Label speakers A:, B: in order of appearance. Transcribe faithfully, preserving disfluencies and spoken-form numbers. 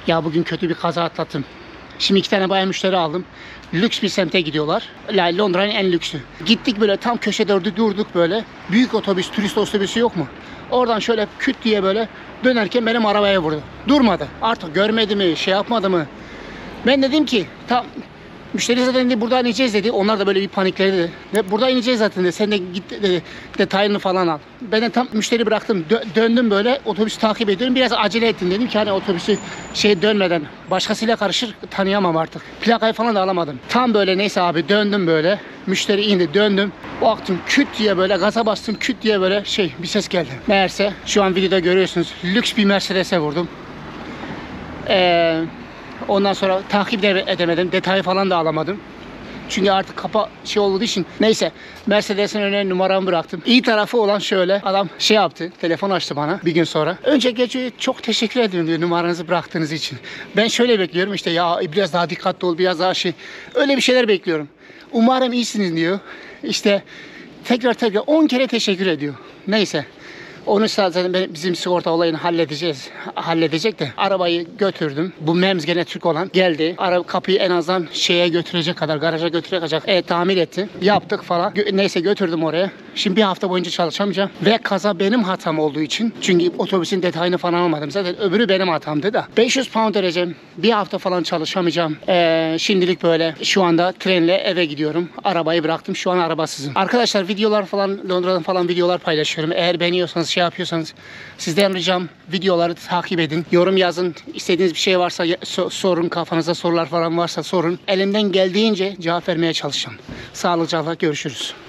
A: Ya bugün kötü bir kaza atlattım. Şimdi iki tane bayan müşteri aldım. Lüks bir semte gidiyorlar. Londra'nın en lüksü. Gittik böyle tam köşede durduk böyle. Büyük otobüs, turist otobüsü yok mu? Oradan şöyle küt diye böyle dönerken benim arabaya vurdu. Durmadı. Artık görmedi mi, şey yapmadı mı? Ben dedim ki tam müşteri zaten dedi buradan ineceğiz dedi. Onlar da böyle bir panikledi dedi. Ve buradan ineceğiz zaten dedi. Sen de git dedi. Detayını falan al. Ben de tam müşteri bıraktım. Dö döndüm böyle otobüsü takip ediyorum. Biraz acele ettim dedim ki hani otobüsü şey dönmeden başkasıyla karışır tanıyamam artık. Plakayı falan da alamadım. Tam böyle neyse abi döndüm böyle. Müşteri indi döndüm. Baktım küt diye böyle gaza bastım küt diye böyle şey bir ses geldi. Meğerse şu an videoda görüyorsunuz. Lüks bir Mercedes'e vurdum. Eee Ondan sonra takip de edemedim. Detayı falan da alamadım. Çünkü artık kapa şey olduğu için. Neyse Mercedes'in önüne numaramı bıraktım. İyi tarafı olan şöyle. Adam şey yaptı. Telefon açtı bana bir gün sonra. Önce gece çok teşekkür ederim diyor numaranızı bıraktığınız için. Ben şöyle bekliyorum işte ya biraz daha dikkatli ol biraz daha şey. Öyle bir şeyler bekliyorum. Umarım iyisiniz diyor. İşte tekrar tekrar on kere teşekkür ediyor. Neyse. Onu zaten bizim sigorta olayını halledeceğiz. Halledecek de arabayı götürdüm. Bu Mems gene Türk olan geldi. Araba kapıyı en azından şeye götürecek kadar, garaja götürecek kadar e, tamir etti. Yaptık falan. Neyse götürdüm oraya. Şimdi bir hafta boyunca çalışamayacağım. Ve kaza benim hatam olduğu için. Çünkü otobüsün detayını falan almadım. Zaten öbürü benim hatamdı da. beş yüz pound vereceğim. Bir hafta falan çalışamayacağım. Ee, şimdilik böyle. Şu anda trenle eve gidiyorum. Arabayı bıraktım. Şu an arabasızım. Arkadaşlar videolar falan Londra'dan falan videolar paylaşıyorum. Eğer beğeniyorsanız şey yapıyorsanız sizden ricam videoları takip edin. Yorum yazın. İstediğiniz bir şey varsa sorun. Kafanızda sorular falan varsa sorun. Elimden geldiğince cevap vermeye çalışacağım. Sağlıcakla görüşürüz.